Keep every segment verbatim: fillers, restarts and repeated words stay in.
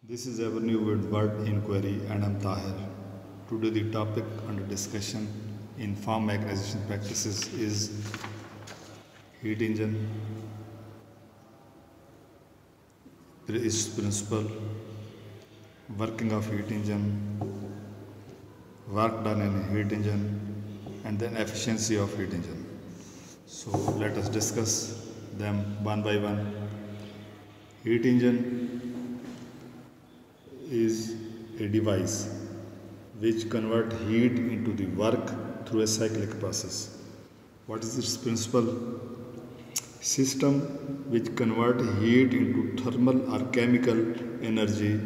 This is Avenue with Word Inquiry and I'm Tahir. Today the topic under discussion in farm mechanization practices is heat engine, its principle, working of heat engine, work done in heat engine, and then efficiency of heat engine. So let us discuss them one by one. Heat engine is a device which convert heat into the work through a cyclic process. What is its principle? System which convert heat into thermal or chemical energy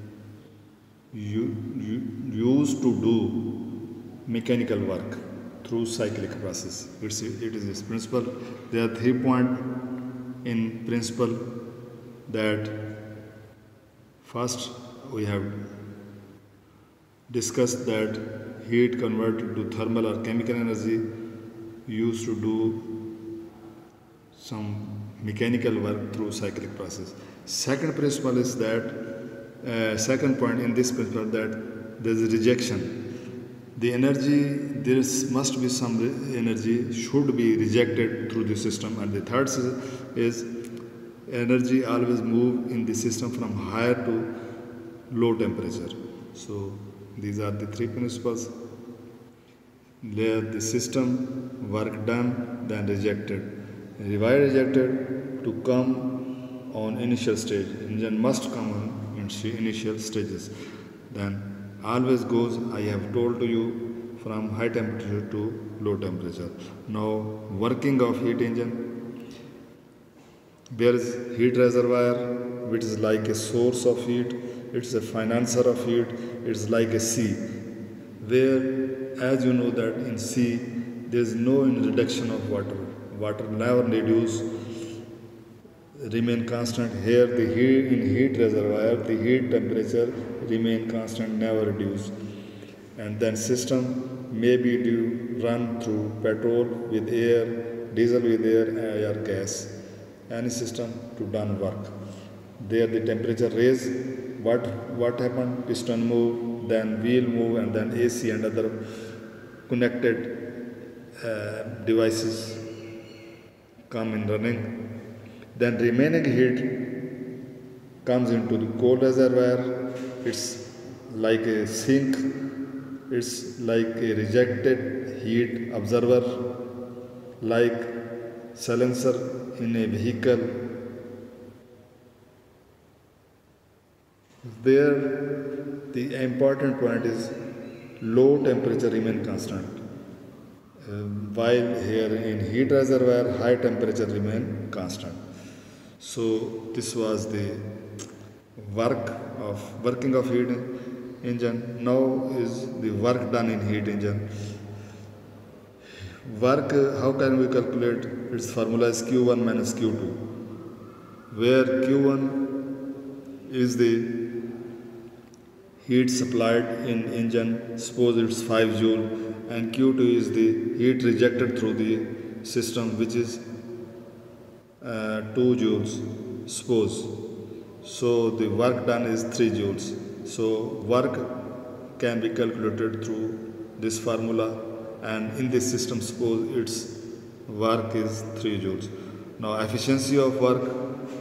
used to do mechanical work through cyclic process. It's, it is its principle. There are three points in principle. That first we have discussed that heat converted to thermal or chemical energy used to do some mechanical work through cyclic process. Second principle is that uh, second point in this principle that there is rejection. The energy, there must be some energy should be rejected through the system, and the third is energy always move in the system from higher to low temperature. So these are the three principles. Let the system work done, then rejected. Why rejected? To come on initial stage. Engine must come on initial stages. Then always goes, I have told to you, from high temperature to low temperature. Now working of heat engine. There is heat reservoir, which is like a source of heat. It's a financer of heat. It's like a sea, where, as you know, that in sea there is no reduction of water. Water never reduce, remain constant. Here, the heat in heat reservoir, the heat temperature remain constant, never reduce. And then system may be due, run through petrol with air, diesel with air, or gas. Any system to done work. There the temperature raise. What what happened? Piston move, then wheel move, and then A C and other connected uh, devices come in running. Then remaining heat comes into the cold reservoir. It's like a sink. It's like a rejected heat observer, like silencer in a vehicle. There the important point is low temperature remain constant, uh, while here in heat reservoir high temperature remain constant. So this was the work of working of heat engine. Now is the work done in heat engine. Work, how can we calculate? Its formula is Q one minus Q two, where Q one is the heat supplied in engine, suppose it's five joule, and Q two is the heat rejected through the system, which is uh, two joules, suppose. So the work done is three joules. So work can be calculated through this formula. And in this system, suppose its work is three joules. Now efficiency of work,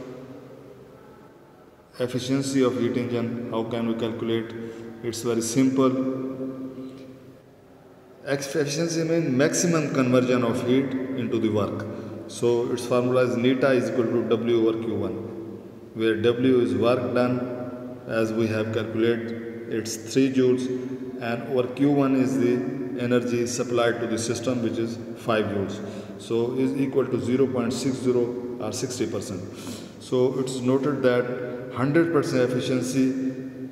efficiency of heat engine, how can we calculate? It's very simple. Efficiency means maximum conversion of heat into the work. So its formula is neta is equal to W over Q one, where W is work done, as we have calculated, it's three joules, and over Q one is the energy supplied to the system, which is five joules. So is equal to zero point six zero or sixty percent. So it's noted that one hundred percent efficiency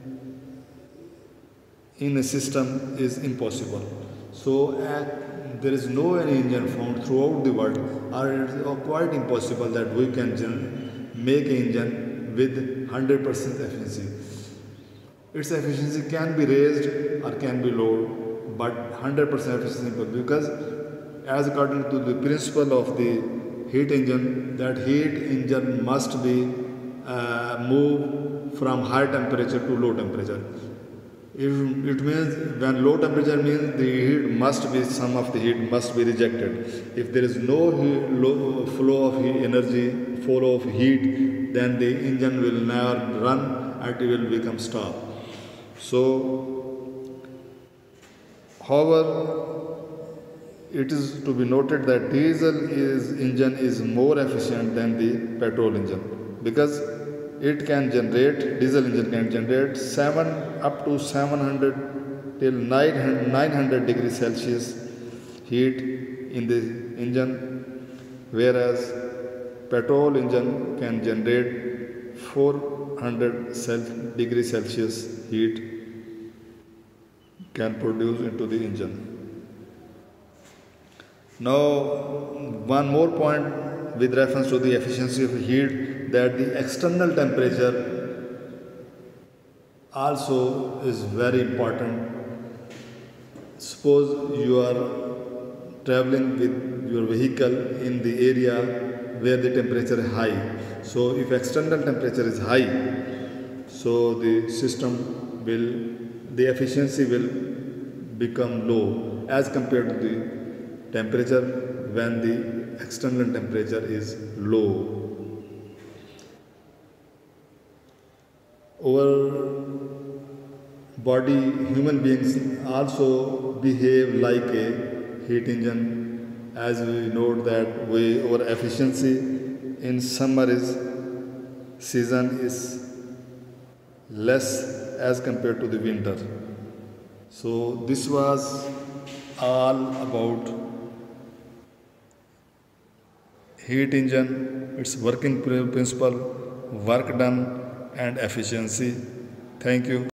in a system is impossible. So uh, there is no any engine found throughout the world, or it is quite impossible that we can make an engine with one hundred percent efficiency. Its efficiency can be raised or can be lowered, but one hundred percent efficiency, because as according to the principle of the heat engine, that heat engine must be uh, move from high temperature to low temperature. If it means when low temperature means the heat must be, some of the heat must be rejected. If there is no heat, low flow of heat, energy, flow of heat, then the engine will never run and it will become stop. So, however, it is to be noted that diesel is engine is more efficient than the petrol engine, because it can generate, diesel engine can generate seven up to seven hundred till nine hundred degrees Celsius heat in the engine, whereas petrol engine can generate four hundred degrees Celsius heat can produce into the engine. Now, one more point with reference to the efficiency of heat, that the external temperature also is very important. Suppose you are traveling with your vehicle in the area where the temperature is high. So, if external temperature is high, so the system will, the efficiency will become low as compared to the temperature when the external temperature is low. Our body, human beings also behave like a heat engine, as we note that we, our efficiency in summer is season is less as compared to the winter. So this was all about heat engine, its working principle, work done and efficiency. Thank you.